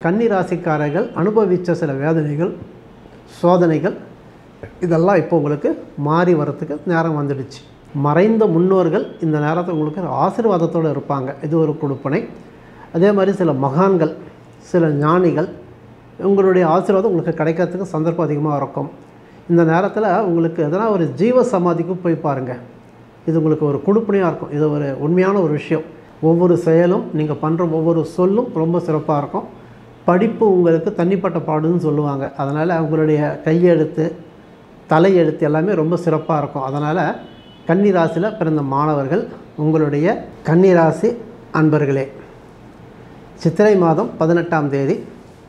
கன்னி ராசிக்காரர்கள் அனுபவித்த சில வேதனைகள், சோதனைகள் இதெல்லாம் இப்போ உங்களுக்கு மாறி வரத்துக்கு நேரம் வந்துடுச்சு. மறைந்த முன்னோர்கள் இந்த நேரத்தில் உங்களுக்கு ஆசீர்வாதத்தோடு இருப்பாங்க. இது ஒரு கொடுப்பனை. அதே மாதிரி சில மகான்கள், சில ஞானிகள் உங்களுடைய ஆசீர்வாதம் உங்களுக்கு கிடைக்கிறதுக்கு சந்தர்ப்பம் அதிகமாக இருக்கும். இந்த நேரத்தில் உங்களுக்கு எதனா ஒரு ஜீவ சமாதிக்கு போய் பாருங்கள். இது உங்களுக்கு ஒரு கொடுப்பனையாக இருக்கும். இது ஒரு உண்மையான ஒரு விஷயம். ஒவ்வொரு செயலும் நீங்கள் பண்ணுற ஒவ்வொரு சொல்லும் ரொம்ப சிறப்பாக இருக்கும். படிப்பு உங்களுக்கு தனிப்பட்ட பாடுன்னு சொல்லுவாங்க. அதனால் உங்களுடைய கையெழுத்து, தலையெழுத்து எல்லாமே ரொம்ப சிறப்பாக இருக்கும். அதனால் கன்னி ராசியில் பிறந்த மாணவர்கள், உங்களுடைய கன்னி ராசி அன்பர்களே, சித்திரை மாதம் 18ஆம் தேதி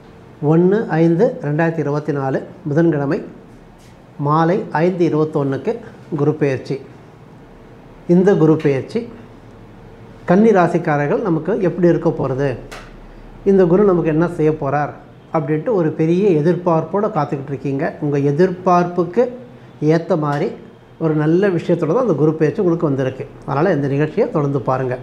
1/5/2024 புதன்கிழமை மாலை 5:21க்கு குரு பெயர்ச்சி. இந்த குரு பெயர்ச்சி கன்னி ராசிக்காரர்கள் நமக்கு எப்படி இருக்க போகிறது, இந்த குரு நமக்கு என்ன செய்ய போகிறார் அப்படின்ட்டு ஒரு பெரிய எதிர்பார்ப்போடு காத்துக்கிட்டு இருக்கீங்க. உங்கள் எதிர்பார்ப்புக்கு ஏற்ற மாதிரி ஒரு நல்ல விஷயத்தோடு தான் அந்த குரு பெயர்ச்சி உங்களுக்கு வந்திருக்கு. அதனால் இந்த நிகழ்ச்சியை தொடர்ந்து பாருங்கள்.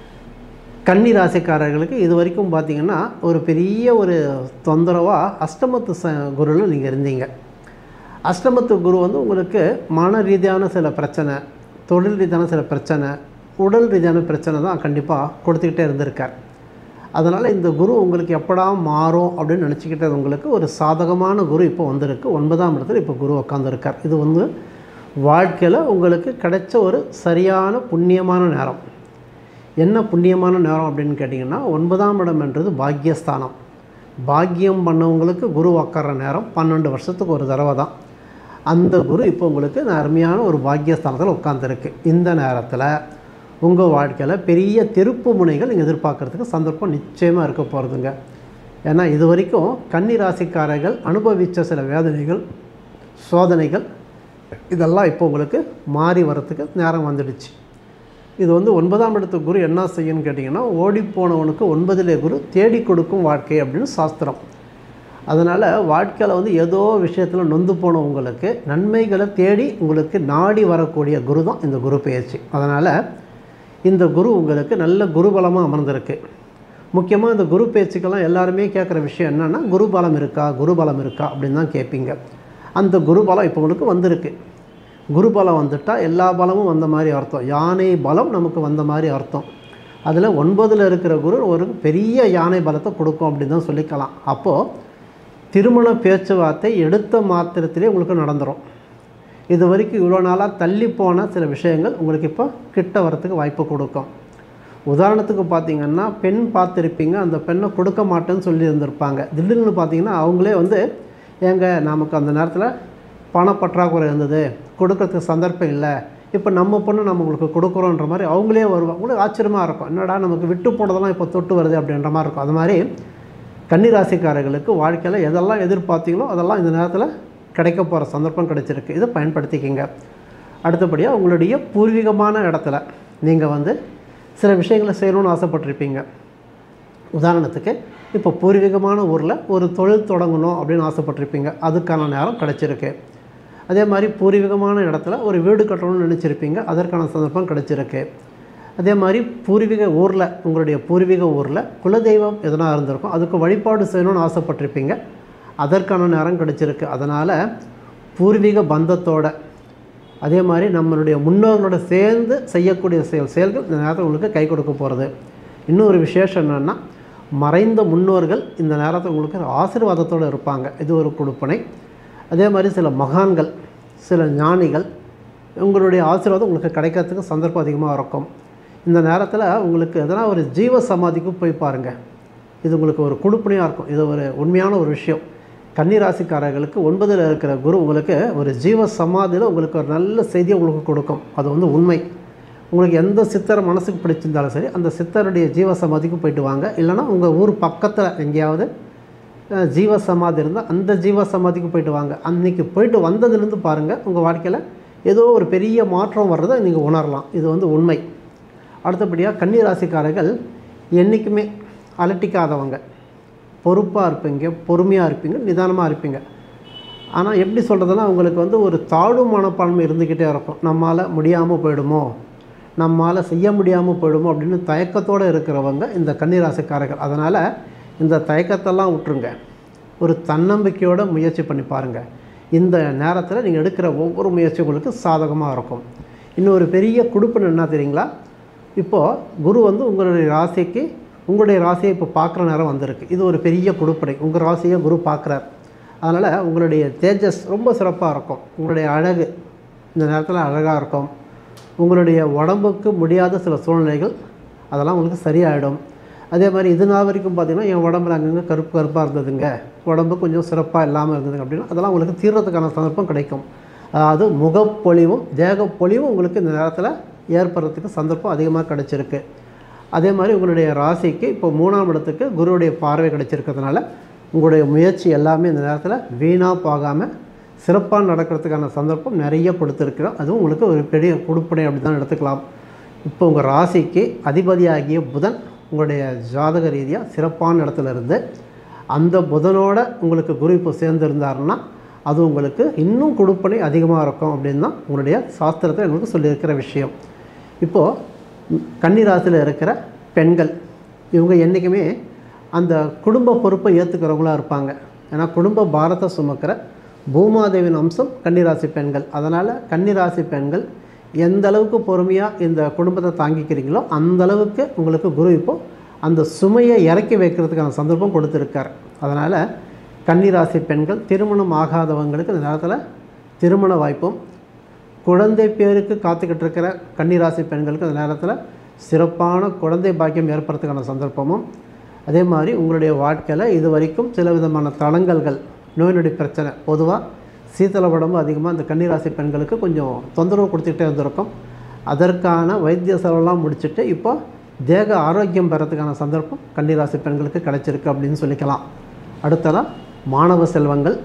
கன்னி ராசிக்காரர்களுக்கு இது வரைக்கும் பார்த்திங்கன்னா ஒரு பெரிய ஒரு தொந்தரவாக அஷ்டமத்து குருவில் நீங்கள் இருந்தீங்க. அஷ்டமத்து குரு வந்து உங்களுக்கு மன ரீதியான சில பிரச்சனை, தொழில் ரீதியான சில பிரச்சனை, உடல் ரீதியான பிரச்சனை தான் கண்டிப்பாக கொடுத்துக்கிட்டே இருந்திருக்கார். அதனால் இந்த குரு உங்களுக்கு எப்படா மாறும் அப்படின்னு நினச்சிக்கிட்டது உங்களுக்கு ஒரு சாதகமான குரு இப்போ வந்திருக்கு. 9ஆம் இடத்துல இப்போ குரு உட்காந்துருக்கார். இது வந்து வாழ்க்கையில் உங்களுக்கு கிடைச்ச ஒரு சரியான புண்ணியமான நேரம். என்ன புண்ணியமான நேரம் அப்படின்னு கேட்டிங்கன்னா, 9ஆம் இடம் என்றது பாக்கியஸ்தானம். பாக்கியம் பண்ணவங்களுக்கு குரு உட்கார்ற நேரம் 12 வருஷத்துக்கு ஒரு தடவை தான். அந்த குரு இப்போ உங்களுக்கு அருமையான ஒரு பாக்கியஸ்தானத்தில் உட்காந்துருக்கு. இந்த நேரத்தில் உங்கள் வாழ்க்கையில் பெரிய திருப்பு முனைகள் நீங்கள் எதிர்பார்க்குறதுக்கு சந்தர்ப்பம் நிச்சயமாக இருக்க போகிறதுங்க. ஏன்னா இது வரைக்கும் கன்னி ராசிக்காரர்கள் அனுபவித்த சில வேதனைகள், சோதனைகள் இதெல்லாம் இப்போ உங்களுக்கு மாறி வரத்துக்கு நேரம் வந்துடுச்சு. இது வந்து 9ஆம் இடத்து குரு என்ன செய்யணும்னு கேட்டிங்கன்னா, ஓடிப்போனவனுக்கு 9லே குரு தேடி கொடுக்கும் வாழ்க்கை அப்படின்னு சாஸ்திரம். அதனால் வாழ்க்கையில் வந்து ஏதோ விஷயத்தில் நொந்து போன உங்களுக்கு நன்மைகளை தேடி உங்களுக்கு நாடி வரக்கூடிய குரு தான் இந்த குரு பெயர்ச்சி. அதனால் இந்த குரு உங்களுக்கு நல்ல குருபலமாக அமர்ந்திருக்கு. முக்கியமாக இந்த குரு பெயர்ச்சிக்கெல்லாம் எல்லாருமே கேட்குற விஷயம் என்னென்னா, குருபலம் இருக்கா குருபலம் இருக்கா அப்படின்னு தான் கேட்பீங்க. அந்த குருபலம் இப்போ உங்களுக்கு வந்திருக்கு. குருபலம் வந்துட்டால் எல்லா பலமும் வந்த மாதிரி அர்த்தம். யானை பலம் நமக்கு வந்த மாதிரி அர்த்தம். அதில் 9ல் இருக்கிற குரு ஒரு பெரிய யானை பலத்தை கொடுக்கும் அப்படின்னு தான் சொல்லிக்கலாம். அப்போது திருமண பேச்சுவார்த்தை எடுத்த மாத்திரத்திலே உங்களுக்கு நடந்துடும். இது வரைக்கும் இவ்வளோ நாளாக தள்ளி போன சில விஷயங்கள் உங்களுக்கு இப்போ கிட்ட வரத்துக்கு வாய்ப்பு கொடுக்கும். உதாரணத்துக்கு பார்த்திங்கன்னா, பெண் பார்த்துருப்பீங்க, அந்த பெண்ணை கொடுக்க மாட்டேன்னு சொல்லி இருந்திருப்பாங்க. திடீர்னு பார்த்திங்கன்னா அவங்களே வந்து, ஏங்க நமக்கு அந்த நேரத்தில் பணப்பற்றாக்குறை இருந்தது, கொடுக்கறதுக்கு சந்தர்ப்பம் இல்லை, இப்போ நம்ம பொண்ணு நம்ம உங்களுக்கு கொடுக்குறோன்ற மாதிரி அவங்களே வருவாங்க. உங்களுக்கு ஆச்சரியமாக இருக்கும், என்னடா நமக்கு விட்டு போனதெல்லாம் இப்போ தொட்டு வருது அப்படின்ற மாதிரி இருக்கும். அது மாதிரி கன்னிராசிக்காரர்களுக்கு வாழ்க்கையில் எதெல்லாம் எதிர்பார்த்தீங்களோ அதெல்லாம் இந்த நேரத்தில் கிடைக்க போகிற சந்தர்ப்பம் கிடைச்சிருக்கு. இதை பயன்படுத்திக்கிங்க. அடுத்தபடியாக உங்களுடைய பூர்வீகமான இடத்துல நீங்கள் வந்து சில விஷயங்களை செய்யணும்னு ஆசைப்பட்டிருப்பீங்க. உதாரணத்துக்கு இப்போ பூர்வீகமான ஊரில் ஒரு தொழில் தொடங்கணும் அப்படின்னு ஆசைப்பட்டிருப்பீங்க. அதுக்கான நேரம் கிடச்சிருக்கு. அதே மாதிரி பூர்வீகமான இடத்துல ஒரு வீடு கட்டணும்னு நினச்சிருப்பீங்க. அதற்கான சந்தர்ப்பம் கிடச்சிருக்கு. அதே மாதிரி பூர்வீக ஊரில், உங்களுடைய பூர்வீக ஊரில் குலதெய்வம் எதனா இருந்திருக்கும், அதுக்கு வழிபாடு செய்யணும்னு ஆசைப்பட்டிருப்பீங்க. அதற்கான நேரம் கிடச்சிருக்கு. அதனால் பூர்வீக பந்தத்தோட, அதே மாதிரி நம்மளுடைய முன்னோர்களோட சேர்ந்து செய்யக்கூடிய செயல்கள் இந்த நேரத்தில் உங்களுக்கு கை கொடுக்க போகிறது. இன்னொரு விசேஷம் என்னென்னா, மறைந்த முன்னோர்கள் இந்த நேரத்தில் உங்களுக்கு ஆசீர்வாதத்தோடு இருப்பாங்க. இது ஒரு கொடுப்பனை. அதே மாதிரி சில மகான்கள், சில ஞானிகள் உங்களுடைய ஆசீர்வாதம் உங்களுக்கு கிடைக்கிறதுக்கு சந்தர்ப்பம் அதிகமாக இருக்கும். இந்த நேரத்தில் உங்களுக்கு எதனா ஒரு ஜீவ சமாதிக்கு போய் பாருங்கள். இது உங்களுக்கு ஒரு கொடுப்பனையாக இருக்கும். இது ஒரு உண்மையான ஒரு விஷயம். கன்னிராசிக்காரர்களுக்கு 9ல் இருக்கிற குரு உங்களுக்கு ஒரு ஜீவ சமாதியில் உங்களுக்கு ஒரு நல்ல செய்தியை உங்களுக்கு கொடுக்கும். அது வந்து உண்மை. உங்களுக்கு எந்த சித்தரை மனசுக்கு பிடிச்சிருந்தாலும் சரி, அந்த சித்தருடைய ஜீவ சமாதிக்கு போய்ட்டு வாங்க. இல்லைனா உங்கள் ஊர் பக்கத்தில் எங்கேயாவது ஜீவ சமாதி இருந்தால் அந்த ஜீவ சமாதிக்கு போய்ட்டு வாங்க. அன்றைக்கி போய்ட்டு வந்ததுலேருந்து பாருங்கள், உங்கள் வாழ்க்கையில் ஏதோ ஒரு பெரிய மாற்றம் வர்றதை நீங்கள் உணரலாம். இது வந்து உண்மை. அடுத்தபடியாக கன்னிராசிக்காரர்கள் என்றைக்குமே அலட்டிக்காதவங்க, பொறுப்பாக இருப்பீங்க, பொறுமையாக இருப்பீங்க, நிதானமாக இருப்பீங்க. ஆனால் எப்படி சொல்கிறதுனா, உங்களுக்கு வந்து ஒரு தாழ்வு மனப்பான்மை இருந்துக்கிட்டே இருக்கும். நம்மளால் முடியாமல் போயிடுமோ, நம்மளால் செய்ய முடியாமல் போயிடுமோ அப்படின்னு தயக்கத்தோடு இருக்கிறவங்க இந்த கன்னிராசிக்காரர்கள். அதனால் இந்த தயக்கத்தெல்லாம் விட்டுருங்க. ஒரு தன்னம்பிக்கையோடு முயற்சி பண்ணி பாருங்கள். இந்த நேரத்தில் நீங்கள் எடுக்கிற ஒவ்வொரு முயற்சி உங்களுக்கு சாதகமாக இருக்கும். இன்னொரு பெரிய குடுப்பினை என்ன தெரியுங்களா? இப்போது குரு வந்து உங்களுடைய ராசிக்கு உங்களுடைய ராசியை இப்போ பார்க்குற நேரம் வந்திருக்கு. இது ஒரு பெரிய குடுப்பினை. உங்கள் ராசியை குரு பார்க்குறார். அதனால் உங்களுடைய தேஜஸ் ரொம்ப சிறப்பாக இருக்கும். உங்களுடைய அழகு இந்த நேரத்தில் அழகாக இருக்கும். உங்களுடைய உடம்புக்கு முடியாத சில சூழ்நிலைகள் அதெல்லாம் உங்களுக்கு சரியாயிடும். அதே மாதிரி இது நாள் வரைக்கும் பார்த்திங்கன்னா என் உடம்புல அங்கங்கே கருப்பாக இருந்ததுங்க, உடம்பு கொஞ்சம் சிறப்பாக இல்லாமல் இருந்ததுங்க அப்படின்னா அதெல்லாம் உங்களுக்கு தீர்றதுக்கான சந்தர்ப்பம் கிடைக்கும். அதாவது முகப்பொலிவும் தேகப்பொலிவும் உங்களுக்கு இந்த நேரத்தில் ஏற்படுறதுக்கு சந்தர்ப்பம் அதிகமாக கிடைச்சிருக்கு. அதே மாதிரி உங்களுடைய ராசிக்கு இப்போ 3ஆம் இடத்துக்கு குருவுடைய பார்வை கிடைச்சிருக்கிறதுனால உங்களுடைய முயற்சி எல்லாமே இந்த நேரத்தில் வீணாக போகாமல் சிறப்பாக நடக்கிறதுக்கான சந்தர்ப்பம் நிறைய கொடுத்துருக்கிறோம். அதுவும் உங்களுக்கு ஒரு பெரிய கொடுப்பனை அப்படி தான் எடுத்துக்கலாம். இப்போ உங்கள் ராசிக்கு அதிபதியாகிய புதன் உங்களுடைய ஜாதக ரீதியாக சிறப்பான இடத்துல இருந்து அந்த புதனோட உங்களுக்கு குரு இப்போ சேர்ந்துருந்தாருன்னா அது உங்களுக்கு இன்னும் கொடுப்பனை அதிகமாக இருக்கும் அப்படின்னு தான் உங்களுடைய சாஸ்திரத்தை எங்களுக்கு சொல்லியிருக்கிற விஷயம். இப்போது கன்னிராசியில் இருக்கிற பெண்கள் இவங்க என்றைக்குமே அந்த குடும்ப பொறுப்பை ஏற்றுக்கிறவங்களாக இருப்பாங்க. ஏன்னா குடும்ப பாரத்தை சுமக்கிற பூமாதேவின் அம்சம் கன்னிராசி பெண்கள். அதனால் கன்னிராசி பெண்கள் எந்த அளவுக்கு பொறுமையாக இந்த குடும்பத்தை தாங்கிக்கிறீங்களோ அந்தளவுக்கு உங்களுக்கு குரு இப்போது அந்த சுமையை இறக்கி வைக்கிறதுக்கான சந்தர்ப்பம் கொடுத்துருக்கார். அதனால் கன்னிராசி பெண்கள் திருமணம் ஆகாதவங்களுக்கு இந்த நேரத்தில் திருமண வாய்ப்பும், குழந்தை பேருக்கு காத்துக்கிட்டு இருக்கிற கன்னிராசி பெண்களுக்கு அந்த நேரத்தில் சிறப்பான குழந்தை பாக்கியம் ஏற்படுறதுக்கான சந்தர்ப்பமும், அதே மாதிரி உங்களுடைய வாழ்க்கையில் இது வரைக்கும் சில விதமான தடங்கல்கள், நோய் நொடி பிரச்சனை, பொதுவாக சீத்தள உடம்பு அதிகமாக இந்த கன்னிராசி பெண்களுக்கு கொஞ்சம் தொந்தரவு கொடுத்துக்கிட்டே இருந்திருக்கும். அதற்கான வைத்திய செலவெல்லாம் முடிச்சுட்டு இப்போ தேக ஆரோக்கியம் பெறத்துக்கான சந்தர்ப்பம் கன்னிராசி பெண்களுக்கு கிடைச்சிருக்கு அப்படின்னு சொல்லிக்கலாம். அடுத்ததாக மாணவ செல்வங்கள்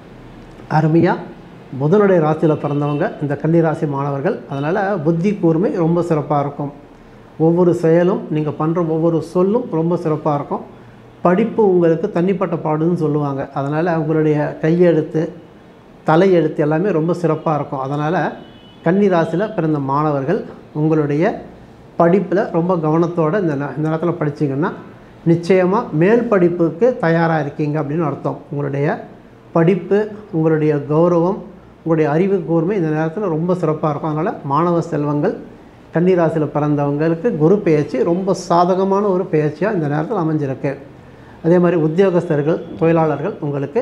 அருமையாக புதனுடைய ராசியில் பிறந்தவங்க இந்த கன்னிராசி மாணவர்கள். அதனால் புத்தி கூர்மை ரொம்ப சிறப்பாக இருக்கும். ஒவ்வொரு செயலும் நீங்கள் பண்ணுற ஒவ்வொரு சொல்லும் ரொம்ப சிறப்பாக இருக்கும். படிப்பு உங்களுக்கு தனிப்பட்ட பாடுன்னு சொல்லுவாங்க. அதனால் உங்களுடைய கையெழுத்து தலையெழுத்து எல்லாமே ரொம்ப சிறப்பாக இருக்கும். அதனால் கன்னிராசியில் பிறந்த மாணவர்கள் உங்களுடைய படிப்பில் ரொம்ப கவனத்தோடு இந்த நேரத்தில் படிச்சிங்கன்னா நிச்சயமாக மேல் படிப்புக்கு தயாராக இருக்கீங்க அப்படின்னு அர்த்தம். உங்களுடைய படிப்பு, உங்களுடைய கௌரவம், உங்களுடைய அறிவு கூர்மை இந்த நேரத்தில் ரொம்ப சிறப்பாக இருக்கும். அதனால் மாணவ செல்வங்கள் கன்னிராசியில் பிறந்தவங்களுக்கு குரு பெயர்ச்சி ரொம்ப சாதகமான ஒரு பெயர்ச்சியாக இந்த நேரத்தில் அமைஞ்சிருக்கு. அதே மாதிரி உத்தியோகஸ்தர்கள், தொழிலாளர்கள் உங்களுக்கு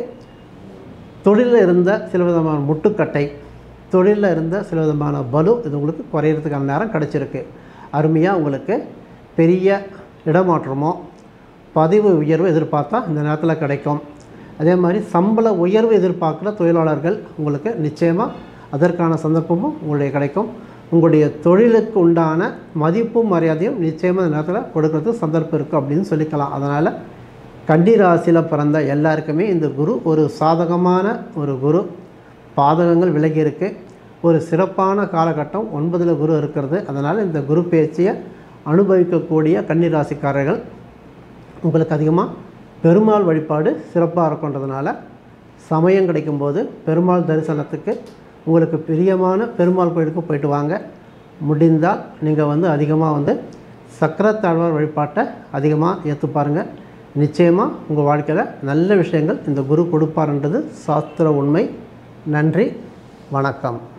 தொழிலில் இருந்த சில விதமான முட்டுக்கட்டை, தொழிலில் இருந்த சில விதமான பலு இது உங்களுக்கு குறையிறதுக்கான நேரம் கிடச்சிருக்கு. அருமையாக உங்களுக்கு பெரிய இடமாற்றமோ பதிவு உயர்வு எதிர்பார்த்தா இந்த நேரத்தில் கிடைக்கும். அதே மாதிரி சம்பள உயர்வு எதிர்பார்க்குற தொழிலாளர்கள் உங்களுக்கு நிச்சயமாக அதற்கான சந்தர்ப்பமும் உங்களுடைய கிடைக்கும். உங்களுடைய தொழிலுக்கு உண்டான மதிப்பும் மரியாதையும் நிச்சயமாக இந்த நேரத்தில் கொடுக்கறதுக்கு சந்தர்ப்பம் இருக்குது அப்படின்னு சொல்லிக்கலாம். அதனால் கன்னிராசியில் பிறந்த எல்லாருக்குமே இந்த குரு ஒரு சாதகமான ஒரு குரு. பாதகங்கள் விலகி இருக்குது. ஒரு சிறப்பான காலகட்டம் 9ல் குரு இருக்கிறது. அதனால் இந்த குரு பேச்சியை அனுபவிக்கக்கூடிய கன்னிராசிக்காரர்கள் உங்களுக்கு அதிகமாக பெருமாள் வழிபாடு சிறப்பாக இருக்குன்றதுனால சமயம் கிடைக்கும்போது பெருமாள் தரிசனத்துக்கு உங்களுக்கு பிரியமான பெருமாள் கோயிலுக்கு போயிட்டு வாங்க. முடிந்தால் நீங்கள் அதிகமாக சக்கரத்தாழ்வார் வழிபாட்டை அதிகமாக ஏற்று பாருங்கள். நிச்சயமாக உங்கள் வாழ்க்கையில் நல்ல விஷயங்கள் இந்த குரு கொடுப்பார்ன்றது சாஸ்திர உண்மை. நன்றி, வணக்கம்.